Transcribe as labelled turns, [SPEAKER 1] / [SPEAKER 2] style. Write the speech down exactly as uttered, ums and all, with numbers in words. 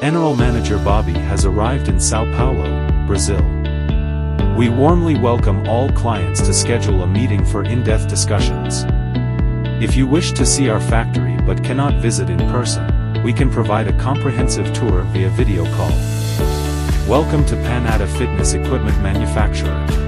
[SPEAKER 1] General Manager Bobby has arrived in Sao Paulo, Brazil. We warmly welcome all clients to schedule a meeting for in-depth discussions. If you wish to see our factory but cannot visit in person, we can provide a comprehensive tour via video call. Welcome to Panata Fitness Equipment Manufacturer.